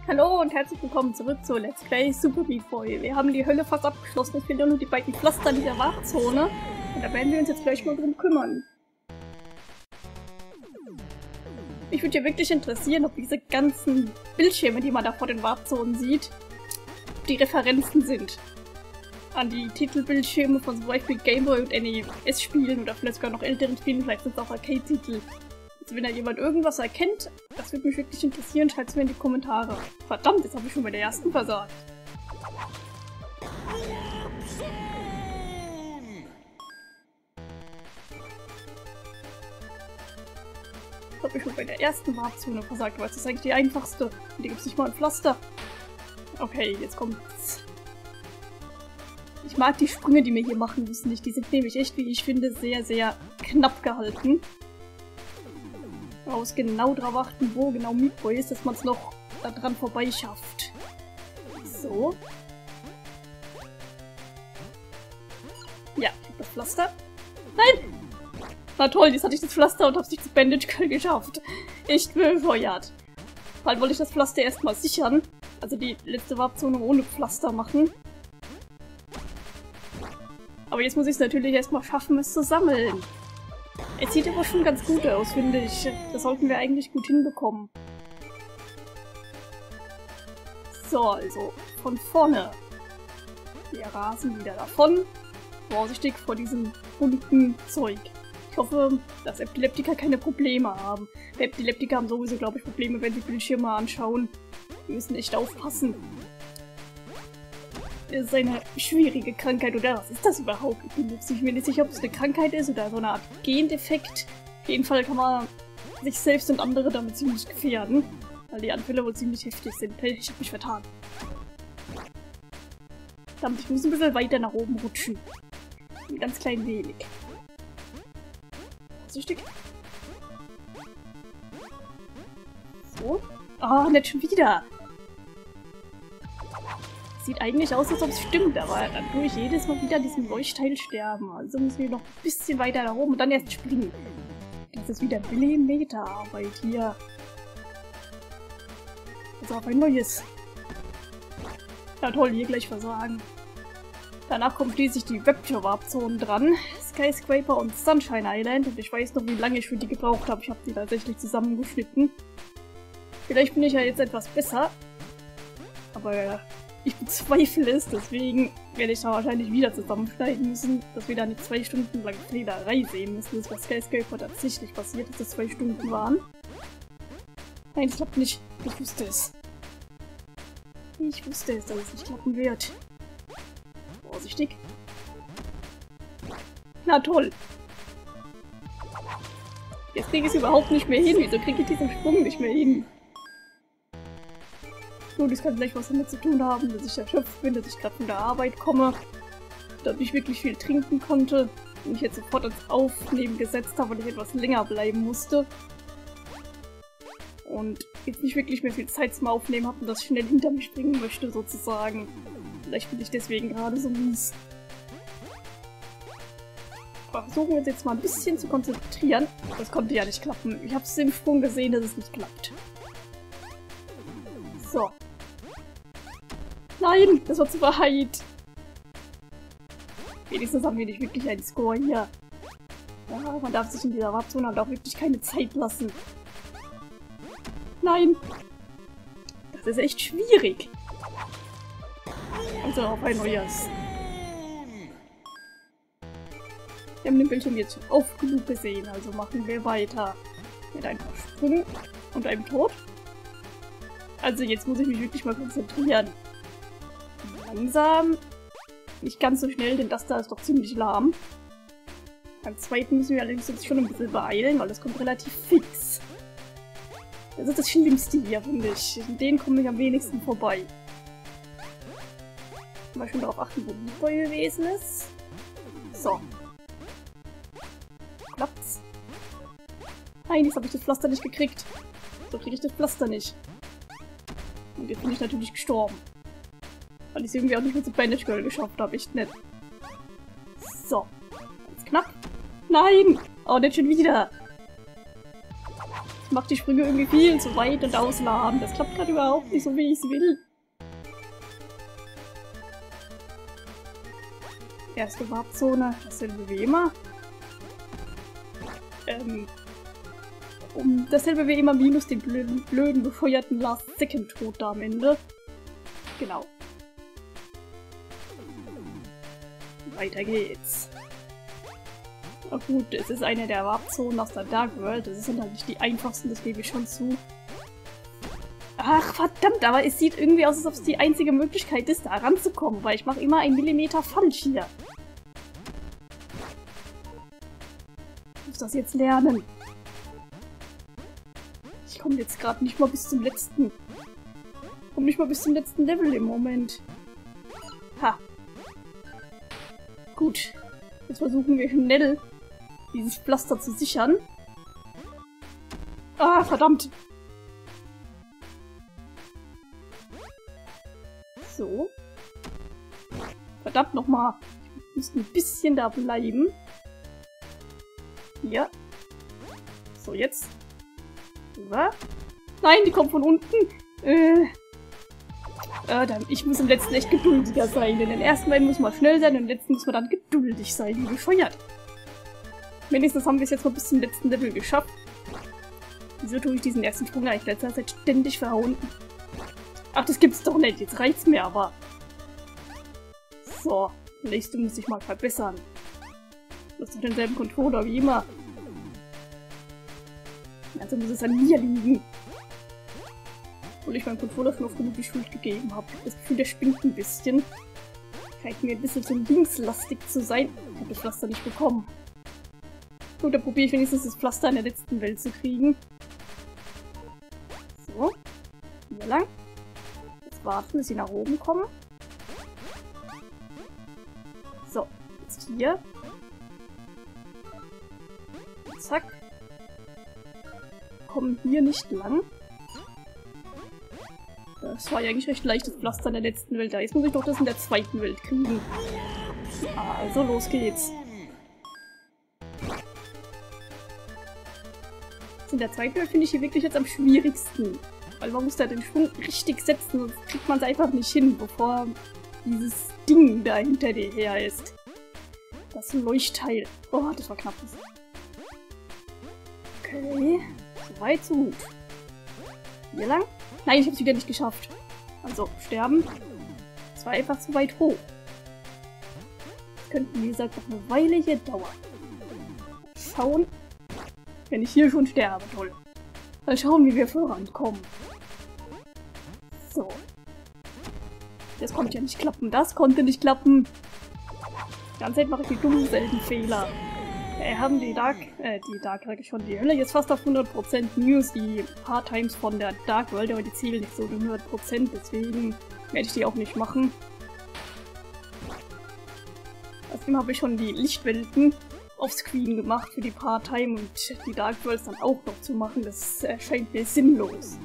Hallo und herzlich willkommen zurück zu Let's Play Super Meat Boy. Wir haben die Hölle fast abgeschlossen, es fehlen nur die beiden Pflaster in dieser Wartzone. Und da werden wir uns jetzt gleich mal drum kümmern. Mich würde ja wirklich interessieren, ob diese ganzen Bildschirme, die man da vor den Wartzonen sieht, die Referenzen sind. An die Titelbildschirme von zum Beispiel Game Boy und NES-Spielen oder vielleicht sogar noch älteren Spielen, vielleicht sind es auch Arcade-Titel. Also wenn da jemand irgendwas erkennt, das würde mich wirklich interessieren, schreibt es mir in die Kommentare. Verdammt, jetzt habe ich schon bei der ersten versagt. Das habe ich schon bei der ersten Wartzone versagt, weil das ist eigentlich die einfachste. Und die gibt es nicht mal ein Pflaster. Okay, jetzt kommt's. Ich mag die Sprünge, die wir hier machen müssen nicht. Die sind nämlich echt, wie ich finde, sehr, sehr knapp gehalten. Man muss genau drauf achten, wo genau Meat Boy ist, dass man es noch da dran vorbeischafft. So. Ja, ich hab das Pflaster. Nein! Na toll, jetzt hatte ich das Pflaster und hab's nicht zu Bandage Girl geschafft. Echt befeuert. Vor allem wollte ich das Pflaster erstmal sichern. Also die letzte Warpzone ohne Pflaster machen. Aber jetzt muss ich es natürlich erstmal schaffen, es zu sammeln. Es sieht aber schon ganz gut aus, finde ich. Das sollten wir eigentlich gut hinbekommen. So, also von vorne. Wir rasen wieder davon. Vorsichtig vor diesem bunten Zeug. Ich hoffe, dass Epileptiker keine Probleme haben. Epileptiker haben sowieso, glaube ich, Probleme, wenn sie Bildschirme anschauen. Wir müssen echt aufpassen. Das ist eine schwierige Krankheit, oder was ist das überhaupt? Ich bin mir nicht sicher, ob es eine Krankheit ist oder so eine Art Gendefekt. Auf jeden Fall kann man sich selbst und andere damit ziemlich gefährden, weil die Anfälle wohl ziemlich heftig sind. Hey, ich hab mich vertan. Verdammt, ich muss ein bisschen weiter nach oben rutschen. Ein ganz klein wenig. Vorsichtig. So. Ah, nicht schon wieder. Sieht eigentlich aus, als ob es stimmt, aber dann tue ich jedes Mal wieder an diesem Leuchtteil sterben. Also müssen wir noch ein bisschen weiter nach oben und dann erst springen. Das ist wieder Millimeterarbeit hier. Also auf ein neues. Ja toll, hier gleich versagen. Danach kommt schließlich die Rapture-Warp-Zonen dran. Skyscraper und Sunshine Island. Und ich weiß noch, wie lange ich für die gebraucht habe. Ich habe die tatsächlich zusammengeschnitten. Vielleicht bin ich ja jetzt etwas besser. Aber ich bezweifle es, deswegen werde ich da wahrscheinlich wieder zusammenschneiden müssen, dass wir da nicht 2 Stunden lang Flederei sehen müssen. Das war Skyscraper tatsächlich passiert, dass das 2 Stunden waren. Nein, es klappt nicht. Ich wusste es. Ich wusste es, dass es nicht klappen wird. Vorsichtig. Na toll. Jetzt kriege ich es überhaupt nicht mehr hin. Wieso kriege ich diesen Sprung nicht mehr hin? Nun, das kann vielleicht was damit zu tun haben, dass ich erschöpft bin, dass ich gerade von der Arbeit komme, dass ich wirklich viel trinken konnte und ich jetzt sofort ans Aufnehmen gesetzt habe, weil ich etwas länger bleiben musste. Und jetzt nicht wirklich mehr viel Zeit zum Aufnehmen habe und das schnell hinter mich bringen möchte, sozusagen. Vielleicht bin ich deswegen gerade so mies. Aber versuchen wir uns jetzt mal ein bisschen zu konzentrieren. Das konnte ja nicht klappen. Ich habe es im Sprung gesehen, dass es nicht klappt. So. Nein, das war zu weit. Wenigstens haben wir nicht wirklich einen Score hier. Ja, man darf sich in dieser Warpzone halt auch wirklich keine Zeit lassen. Nein. Das ist echt schwierig. Also auf ein neues. Wir haben den Bildschirm jetzt oft genug gesehen, also machen wir weiter. Mit einem Sprung und einem Tod. Also jetzt muss ich mich wirklich mal konzentrieren. Langsam. Nicht ganz so schnell, denn das da ist doch ziemlich lahm. Beim zweiten müssen wir allerdings uns schon ein bisschen beeilen, weil das kommt relativ fix. Das ist das Schlimmste hier, finde ich. In denen komme ich am wenigsten vorbei. Mal schon darauf achten, wo Meat Boy gewesen ist. So. Klappt's? Nein, jetzt habe ich das Pflaster nicht gekriegt. So kriege ich das Pflaster nicht. Und jetzt bin ich natürlich gestorben. Weil ich es irgendwie auch nicht mehr zu Bandage Girl geschafft habe. Echt nett. So. Ganz knapp. Nein! Oh, nicht schon wieder. Ich mach die Sprünge irgendwie viel zu weit und ausladen. Das klappt gerade überhaupt nicht so, wie ich es will. Erste Warpzone, dasselbe wie immer. Dasselbe wie immer minus den blöden befeuerten Last-Second-Tod da am Ende. Genau. Weiter geht's. Na gut, es ist eine der Warpzonen aus der Dark World. Das sind halt nicht die einfachsten, das gebe ich schon zu. Ach, verdammt, aber es sieht irgendwie aus, als ob es die einzige Möglichkeit ist, da ranzukommen, weil ich mache immer 1 Millimeter falsch hier. Ich muss das jetzt lernen. Ich komme jetzt gerade nicht mal bis zum letzten. Ich komme nicht mal bis zum letzten Level im Moment. Ha. Gut. Jetzt versuchen wir schnell, dieses Pflaster zu sichern. Ah, verdammt. So. Verdammt nochmal. Ich muss ein bisschen da bleiben. Hier. So, jetzt. Rüber. Nein, die kommt von unten. Ich muss im letzten echt geduldiger sein. In den ersten beiden muss man schnell sein und im letzten muss man dann geduldig sein. Wie bescheuert. Wenigstens haben wir es jetzt mal bis zum letzten Level geschafft. Wieso tue ich diesen ersten Sprung eigentlich letzter Zeit ständig verhauen? Ach, das gibt's doch nicht. Jetzt reicht's mir aber. So, nächste muss ich mal verbessern. Das ist denselben Controller wie immer. Also muss es an mir liegen. Obwohl ich meinem Controller schon oft genug die Schuld gegeben habe. Das Gefühl, der spinnt ein bisschen. Scheint mir ein bisschen zu linkslastig zu sein. Ich habe das Pflaster nicht bekommen. Gut, dann probiere ich wenigstens das Pflaster in der letzten Welt zu kriegen. So. Hier lang. Jetzt warten, bis sie nach oben kommen. So. Jetzt hier. Zack. Kommen hier nicht lang. Das war ja eigentlich recht leichtes Pflaster in der letzten Welt. Da jetzt muss ich doch das in der zweiten Welt kriegen. Also, los geht's. Das in der zweiten Welt finde ich hier wirklich jetzt am schwierigsten. Weil man muss da den Schwung richtig setzen, sonst kriegt man es einfach nicht hin, bevor dieses Ding da hinter dir her ist. Das Leuchtteil. Oh, das war knapp. Okay. So weit, so gut. Hier lang? Nein, ich habe es wieder nicht geschafft. Also, sterben. Das war einfach zu weit hoch. Das könnte, wie gesagt, noch eine Weile hier dauern. Schauen. Wenn ich hier schon sterbe, toll. Mal schauen, wie wir vorankommen. So. Das konnte ja nicht klappen. Das konnte nicht klappen. Die ganze Zeit mache ich die dummen selben Fehler. Wir haben die Hölle jetzt fast auf 100% News, die Part-Times von der Dark World, aber die zählen nicht so die 100%, deswegen werde ich die auch nicht machen. Außerdem habe ich schon die Lichtwelten offscreen gemacht für die Part-Time und die Dark Worlds dann auch noch zu machen, das erscheint mir sinnlos.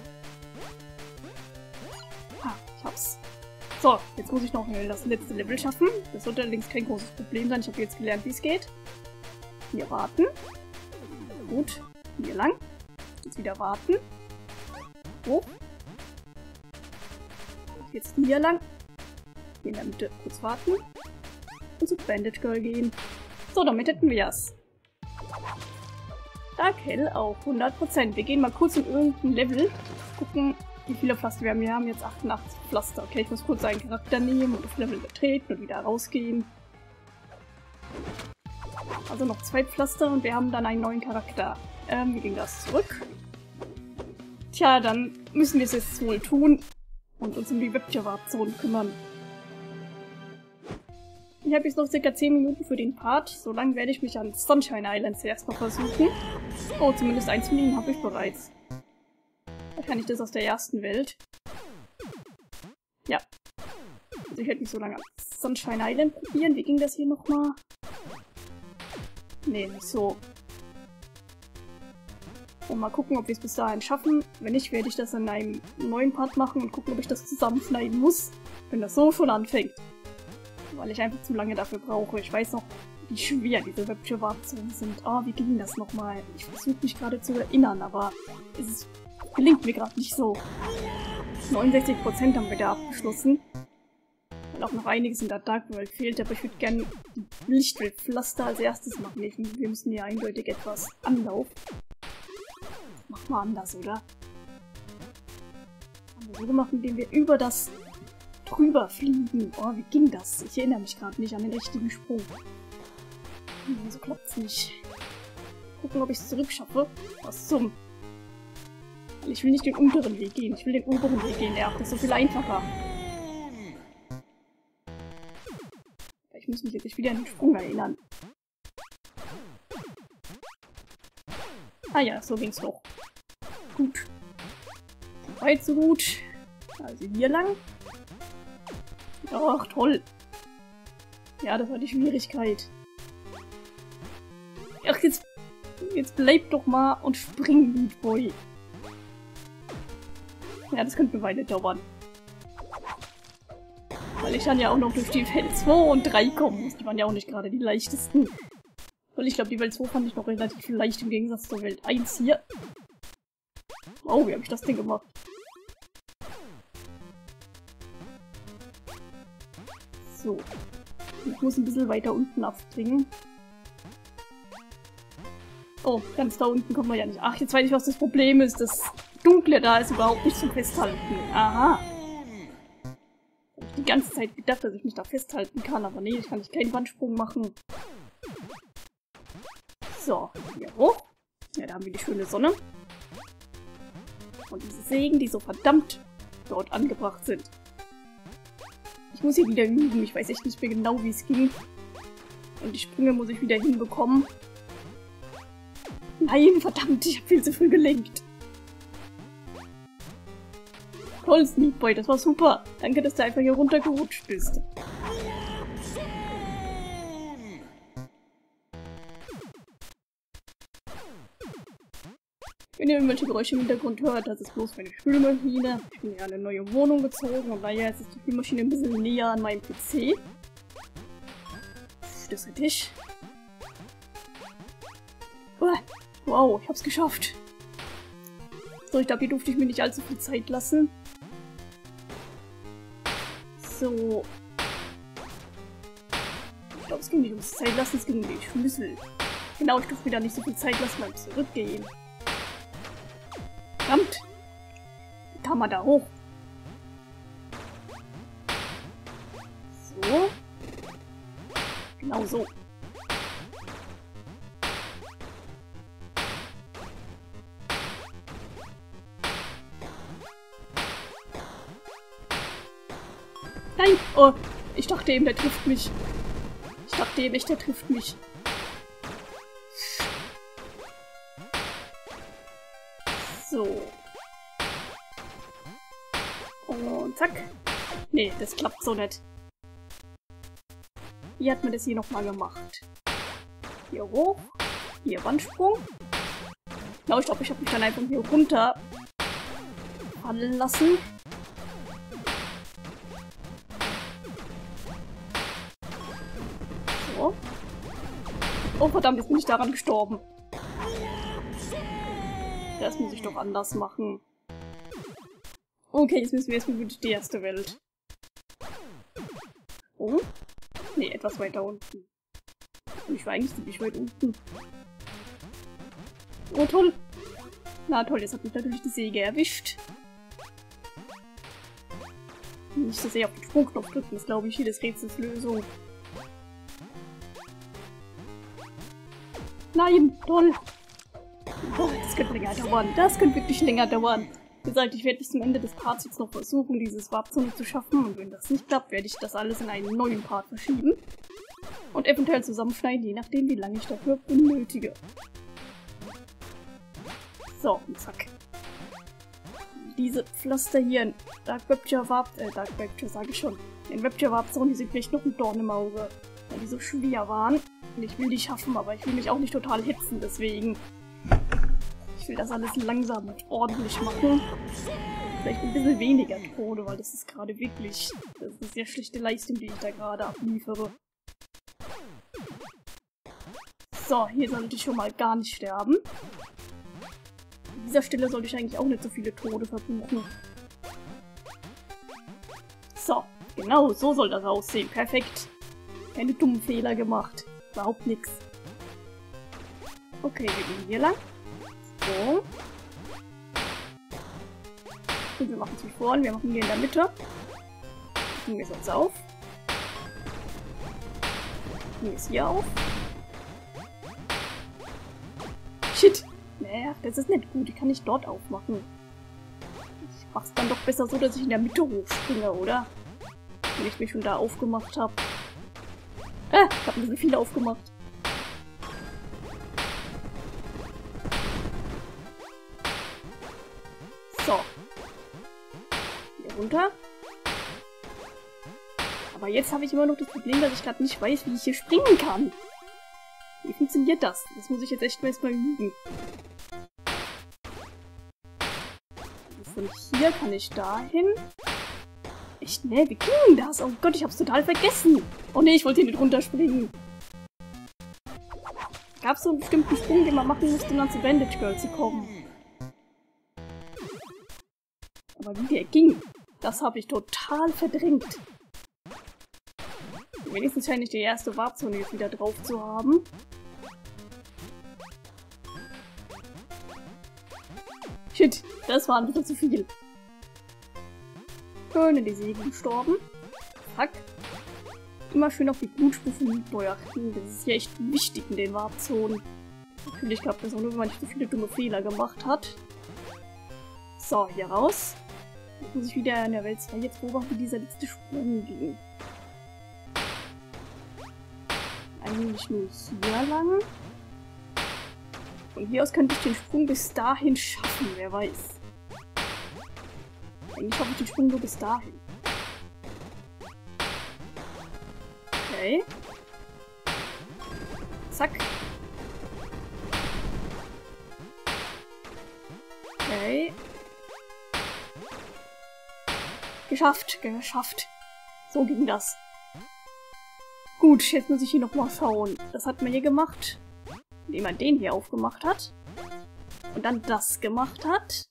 Ah, ich hab's. So, jetzt muss ich noch das letzte Level schaffen. Das sollte allerdings kein großes Problem sein, ich habe jetzt gelernt, wie es geht. Hier warten. Gut. Hier lang. Jetzt wieder warten. Hoch. Jetzt hier lang. Hier in der Mitte kurz warten. Und zu Bandit Girl gehen. So, damit hätten wir es. Dark Hell auch 100%. Wir gehen mal kurz in irgendein Level. Gucken, wie viele Pflaster wir haben. Wir haben jetzt 88 Pflaster. Okay, ich muss kurz einen Charakter nehmen und das Level betreten und wieder rausgehen. Also noch 2 Pflaster und wir haben dann einen neuen Charakter. Wie ging das zurück? Tja, dann müssen wir es jetzt wohl tun und uns um die Webtierwartzone kümmern. Ich habe jetzt noch ca. 10 Minuten für den Part. So lange werde ich mich an Sunshine Island zuerst mal versuchen. Oh, zumindest eins von ihnen habe ich bereits. Da kann ich das aus der ersten Welt. Ja. Also ich werde mich so lange an Sunshine Island probieren. Wie ging das hier nochmal? Nee, nicht so. Und mal gucken, ob wir es bis dahin schaffen. Wenn nicht, werde ich das in einem neuen Part machen und gucken, ob ich das zusammenschneiden muss, wenn das so schon anfängt. Weil ich einfach zu lange dafür brauche. Ich weiß noch, wie schwer diese Rapture-Warp-Zonen sind. Oh, wie ging das nochmal? Ich versuche mich gerade zu erinnern, aber es gelingt mir gerade nicht so. 69% haben wir da abgeschlossen. Weil auch noch einiges in der Dark World fehlt, aber ich würde gerne die Lichtwelt-Pflaster als erstes machen. Wir müssen hier eindeutig etwas Anlauf. Mach mal anders, oder? Haben wir so gemacht, indem wir über das drüber fliegen. Oh, wie ging das? Ich erinnere mich gerade nicht an den richtigen Sprung. So klappt's nicht. Gucken, ob ich es zurückschaffe. Was zum... Ich will nicht den unteren Weg gehen, ich will den oberen Weg gehen. Ja, das ist so viel einfacher. Ich muss mich jetzt nicht wieder an den Sprung erinnern. Ah ja, so ging's doch. Gut. So weit, so gut. Also hier lang. Ach, toll. Ja, das war die Schwierigkeit. Ach, jetzt bleib doch mal und spring, Meat Boy. Ja, das könnte eine Weile dauern. Weil ich dann ja auch noch durch die Welt 2 und 3 kommen muss. Die waren ja auch nicht gerade die leichtesten. Weil ich glaube, die Welt 2 fand ich noch relativ leicht im Gegensatz zur Welt 1 hier. Wow, wie habe ich das Ding gemacht? So. Ich muss ein bisschen weiter unten abspringen. Oh, ganz da unten kommen wir ja nicht. Ach, jetzt weiß ich, was das Problem ist. Das Dunkle da ist überhaupt nicht zum Festhalten. Aha. Ich habe die ganze Zeit gedacht, dass ich mich da festhalten kann. Aber nee, ich kann nicht keinen Wandsprung machen. So, hier hoch. Ja, da haben wir die schöne Sonne. Und diese Sägen, die so verdammt dort angebracht sind. Ich muss hier wieder üben. Ich weiß echt nicht mehr genau, wie es ging. Und die Sprünge muss ich wieder hinbekommen. Nein, verdammt, ich habe viel zu früh gelenkt. Toll, Meat Boy, das war super. Danke, dass du einfach hier runtergerutscht bist. Wenn ihr irgendwelche Geräusche im Hintergrund hört, das ist bloß meine Spülmaschine. Ich bin ja in eine neue Wohnung gezogen und naja, jetzt ist die Spülmaschine ein bisschen näher an meinem PC. Das hätte ich. Wow, ich hab's geschafft. So, ich glaube, hier durfte ich mir nicht allzu viel Zeit lassen. So. Ich glaube, es ging nicht ums Zeit lassen, es ging um den Schlüssel. Genau, ich durfte mir da nicht so viel Zeit lassen beim Zurückgehen. Verdammt! Wie kam man da hoch? So. Genau so. Nein! Oh, ich dachte eben, der trifft mich. Ich dachte eben echt, der trifft mich. So. Und zack. Nee, das klappt so nicht. Wie hat man das hier nochmal gemacht? Hier hoch. Hier Wandsprung. Genau, ich glaube, ich habe mich dann einfach hier runter fallen lassen. So. Oh verdammt, jetzt bin ich daran gestorben. Das muss ich doch anders machen. Okay, jetzt müssen wir erstmal durch die erste Welt. Oh? Nee, etwas weiter unten. Ich war eigentlich ziemlich weit unten. Oh toll! Na toll, jetzt hat mich natürlich die Säge erwischt. Nicht so sehr auf den Sprungknopf drücken, ist glaube ich hier des Rätsels Lösung. Nein, toll! Oh, das könnte länger dauern. Das könnte wirklich länger dauern. Wie gesagt, ich werde bis zum Ende des Parts jetzt noch versuchen, dieses Warp-Zone zu schaffen. Und wenn das nicht klappt, werde ich das alles in einen neuen Part verschieben. Und eventuell zusammenschneiden, je nachdem, wie lange ich dafür benötige. So, und zack. Diese Pflaster hier in Dark Rapture sage ich schon. In Rapture Warp-Zone, die sind vielleicht noch ein Dorn im Auge. Weil die so schwer waren. Und ich will die schaffen, aber ich will mich auch nicht total hetzen, deswegen... Ich will das alles langsam und ordentlich machen. Vielleicht ein bisschen weniger Tode, weil das ist gerade wirklich... Das ist eine sehr schlechte Leistung, die ich da gerade abliefere. So, hier sollte ich schon mal gar nicht sterben. An dieser Stelle sollte ich eigentlich auch nicht so viele Tode verbuchen. So, genau, so soll das aussehen. Perfekt. Keine dummen Fehler gemacht. Überhaupt nichts. Okay, wir gehen hier lang. So. Und wir machen es wie vorhin. Wir machen hier in der Mitte. Machen wir es jetzt auf. Machen wir es hier auf. Shit! Naja, das ist nicht gut. Die kann ich dort aufmachen. Ich mach's dann doch besser so, dass ich in der Mitte hochspringe, oder? Wenn ich mich schon da aufgemacht habe. Ich habe ein bisschen viele aufgemacht. So. Hier runter. Aber jetzt habe ich immer noch das Problem, dass ich gerade nicht weiß, wie ich hier springen kann. Wie funktioniert das? Das muss ich jetzt echt erstmal üben. Von hier kann ich dahin. Echt, ne? Wie ging das? Oh Gott, ich hab's total vergessen. Oh ne, ich wollte hier nicht runterspringen. Gab es so einen bestimmten Sprung, den man machen musste, um dann zu Bandage Girl zu kommen. Aber wie der ging, das habe ich total verdrängt. Wenigstens scheine ich die erste Warpzone jetzt wieder drauf zu haben. Shit, das war ein bisschen zu viel. Schön in die Säge gestorben. Zack. Immer schön auf die Blutstufen beachten. Das ist ja echt wichtig in den Warpzonen. Natürlich gab es auch nur, wenn man nicht so viele dumme Fehler gemacht hat. So, hier raus. Jetzt muss ich wieder in der Welt 2 jetzt beobachten, wie dieser letzte Sprung ging. Eigentlich nur hier lang. Von hier aus könnte ich den Sprung bis dahin schaffen, wer weiß. Eigentlich habe ich den Sprung nur bis dahin. Okay. Zack. Okay. Geschafft, geschafft. So ging das. Gut, jetzt muss ich hier nochmal schauen. Das hat man hier gemacht, indem man den hier aufgemacht hat. Und dann das gemacht hat.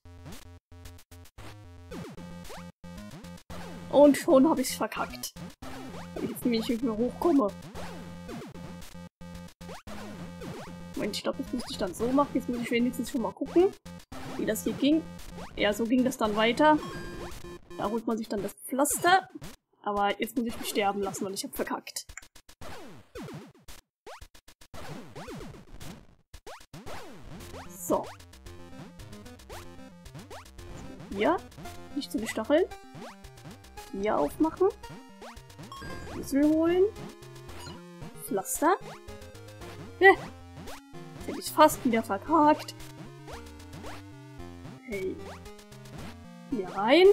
Und schon habe ich es verkackt. Wenn ich jetzt nämlich nicht mehr hochkomme. Moment, ich glaube, das müsste ich dann so machen. Jetzt muss ich wenigstens schon mal gucken, wie das hier ging. Ja, so ging das dann weiter. Da holt man sich dann das Pflaster. Aber jetzt muss ich mich sterben lassen, weil ich habe verkackt. So. Hier. Nicht zu den Stacheln. Hier aufmachen. Schlüssel holen. Pflaster. Jetzt hätte ich fast wieder verkackt. Okay. Hier rein.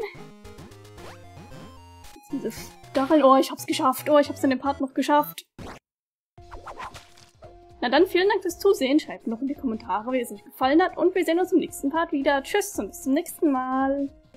Jetzt diese Stacheln. Oh, ich hab's geschafft. Oh, ich hab's in dem Part noch geschafft. Na dann, vielen Dank fürs Zusehen. Schreibt noch in die Kommentare, wie es euch gefallen hat. Und wir sehen uns im nächsten Part wieder. Tschüss und bis zum nächsten Mal.